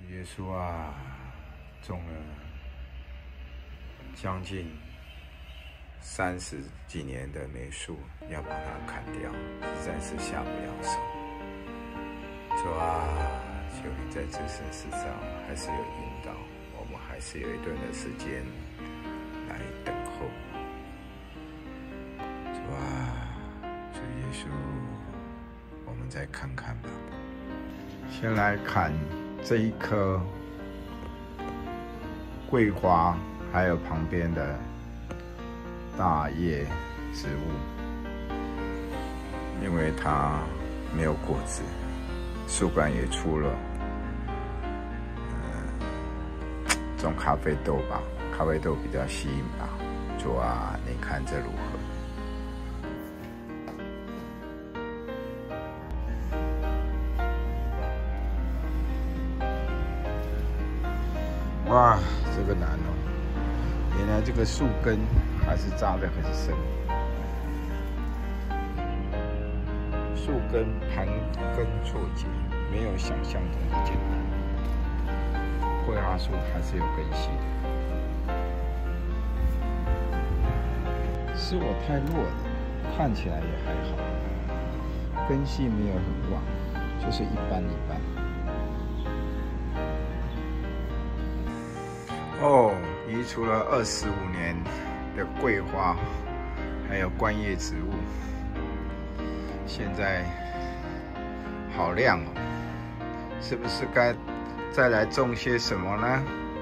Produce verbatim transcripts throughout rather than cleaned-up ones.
耶稣啊，种了将近三十几年的梅树，要把它砍掉，实在是下不了手。主啊，求你在这生世上还是有引导，我们还是有一段的时间来等候。主啊，主耶稣，我们再看看吧。先来看这一棵桂花，还有旁边的大叶植物，因为它没有果子，树干也出了，嗯，种咖啡豆吧，咖啡豆比较吸引吧。主啊，你看这如何？哇，这个难哦！原来这个树根还是扎得很深，树根盘根错节，没有想象中的简单。桂花树还是有根系的，是我太弱了，看起来也还好，根系没有很旺，就是一般一般。哦，移除了二十五年的桂花，还有观叶植物，现在好亮哦，是不是该再来种些什么呢？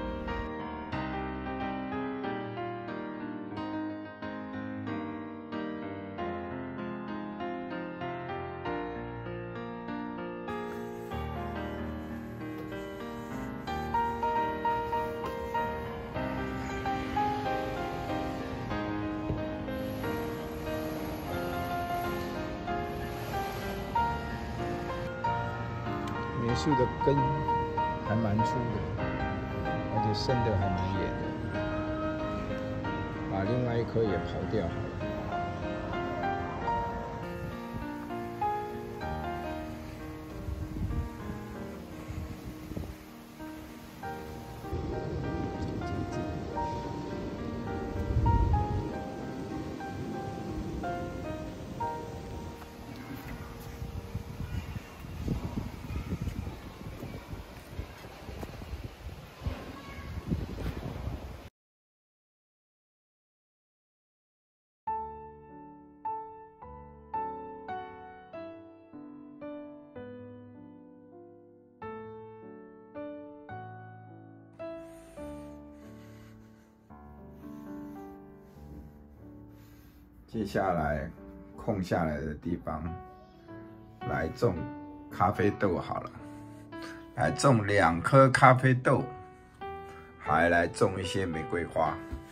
梅树的根还蛮粗的，而且伸得还蛮远的，把另外一棵也刨掉好了。接下来空下来的地方来种咖啡豆好了，来种两颗咖啡豆，还来种一些玫瑰花。